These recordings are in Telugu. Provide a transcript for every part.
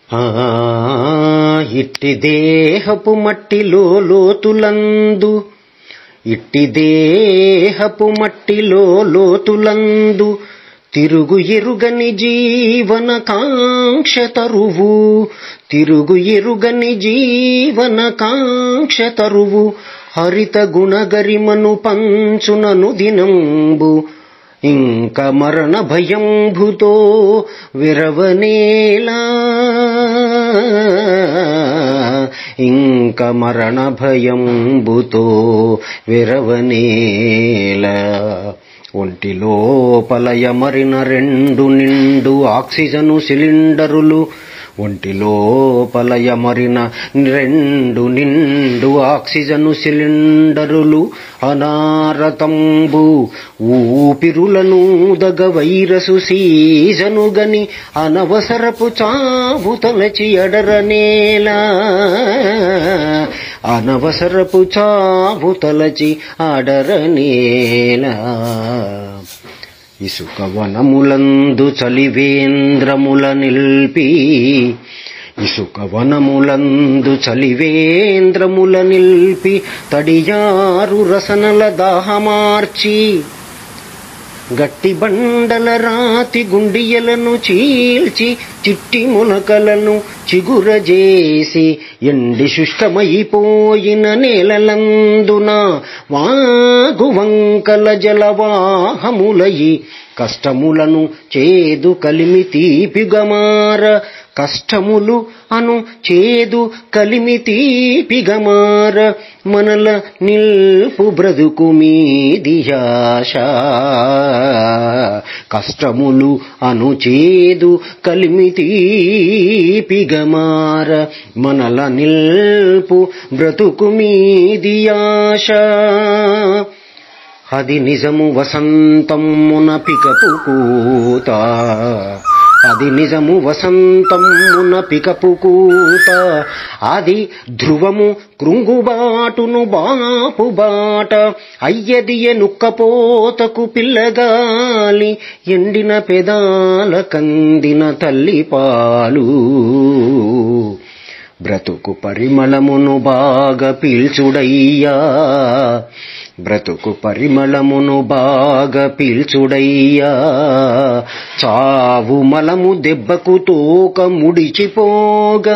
ఆ ఇట్టి దేహపు మట్టిలో లోతులందు, ఇట్టి దేహపు మట్టిలో లోతులందు తిరుగు ఎరుగని జీవన కాంక్ష తరువు, తిరుగు ఎరుగని జీవన కాంక్ష తరువు హరిత గుణగరిమను పంచునను దినంబు ఇంక మరణ భయంభుతో విరవనేలా, ఇంక మరణ భయంబుతో విరవనేలా. ఒంటి లోపల యమరిన 2 నిండు ఆక్సిజను సిలిండరులు, ఒంటి లోపల యమరిన 2 నిండు ఆక్సిజను సిలిండరులు అనారతంబు ఊపిరులను దగ వైరసు సీజనుగని అనవసరపు చావు తలచి అడరనేలా, అనవసరపు చావు తలచి అడరనేలా. ఇసుక వనములందు చలివేంద్రముల నిల్పి, ఇసుక వనములందు చలివేంద్రముల నిల్పి తడియారు రసనల దాహమార్చి, గట్టి బండల రాతి గుండియలను చీల్చి చిట్టి ములకలను చిగురజేసి ఎండి శుష్కమైపోయిన నేలలందున వాగువంకల జలవాహములయి కష్టములను చేదు కలిమి తీపిగమార, కష్టములు అను చేదు కలిమి తీపిగమార మనల నిల్పు బ్రతుకు మీది ఆశ, కష్టములు అను చేదు కలిమి తీపిగమార మనల నిల్పు బ్రతుకు మీది ఆశ. అది నిజము వసంతమున పికపు కూత, అది నిజము వసంతమున పికపు కూత, అది ధ్రువము కృంగుబాటును బాపు బాట, అయ్యదియ నుక్కపోతకు పిల్లగాలి ఎండిన పెదాల కందిన తల్లిపాలు. బ్రతుకు పరిమళమును బాగా పీల్చుడయ్యా, బ్రతుకు పరిమళమును బాగా పీల్చుడయ్యా, చావు మలము దెబ్బకు తోక ముడిచిపోగా,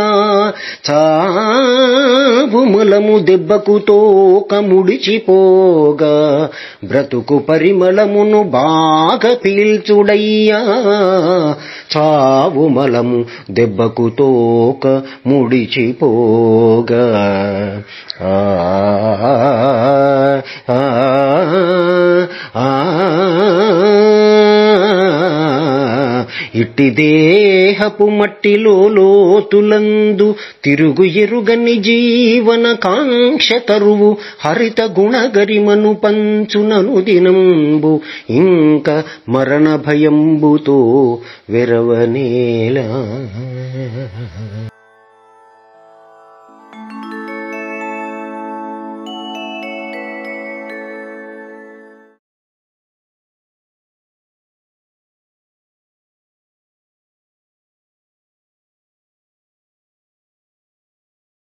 చావు మలము దెబ్బకు తోక ముడిచిపోగా, బ్రతుకు పరిమళమును బాగా పీల్చుడయ్యా, చావు మలము దెబ్బకు తోక ముడిచిపోగా. ఇట్టి దేహపు మట్టిలో లోతులందు తిరుగు ఎరుగని జీవన కాంక్ష తరువు హరిత గుణగరిమను పంచునను దినంబు ఇంక మరణ భయంబుతో విరవనేలా.